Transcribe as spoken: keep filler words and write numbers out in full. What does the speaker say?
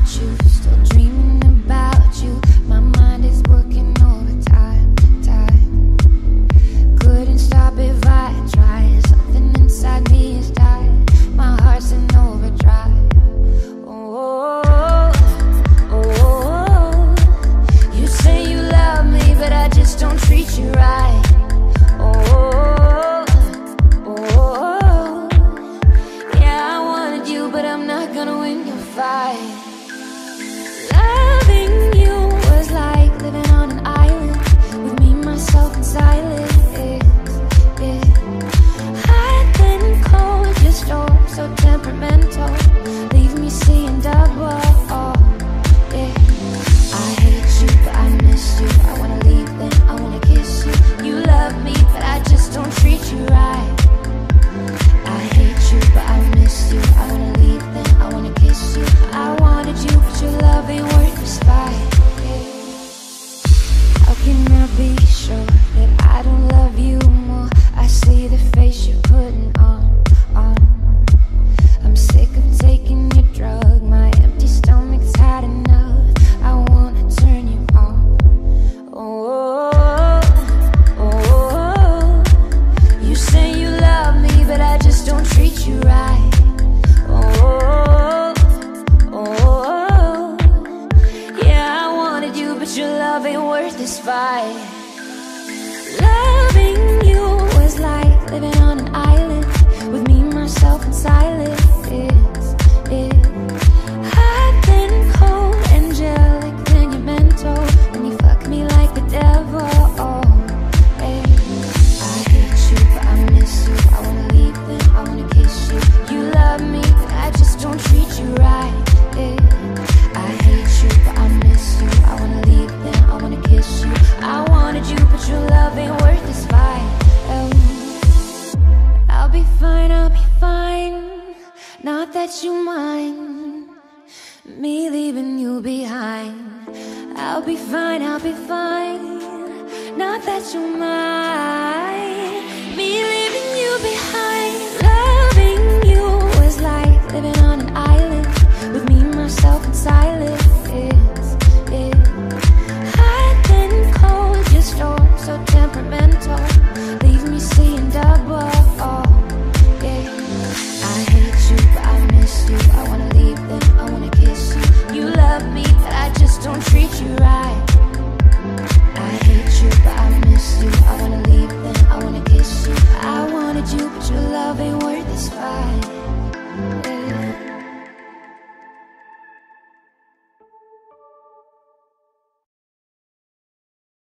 you, still dreaming about you. My mind is working overtime, time. Couldn't stop if I tried. Something inside me is tired. My heart's in overdrive. Oh, oh, oh. You say you love me, but I just don't treat you right. Oh, oh, yeah, I wanted you, but I'm not gonna win your fight. Loving you was like living on an island with me, myself, and silence. Yeah. Hot and cold, just oh, so temperamental. Leave me seeing double. Oh, yeah. I hate you, but I miss you. I wanna leave, then I wanna kiss you. You love me, but I just don't treat you right. I hate you, but I miss you. I wanna leave, then I wanna kiss you. I wanted you, but your love ain't worth this fight. Yeah. How can I be sure that I don't love you more? I see the face you're putting on, on. I'm sick of taking your drug. My empty stomach's had enough. I wanna turn you off. Oh, oh, oh. You say you love me, but I just don't treat you right. Oh, oh, yeah, I wanted you, but your love ain't worth this fight. Loving you was like living on an island with me, myself, and silence. Yeah. Hot and cold, angelic, then you're mental. When you fuck me like the devil. Oh, hey. I hate you, but I miss you. I wanna leave, then I wanna kiss you. You love me, but I just don't treat you right. Yeah. I hate you, but I miss you. I wanna leave, then I wanna kiss you. I wanted you, but your love ain't worth this fight. Um, I'll be fine, I'll be fine. Not that you mind me leaving you behind. I'll be fine, I'll be fine. Not that you mind.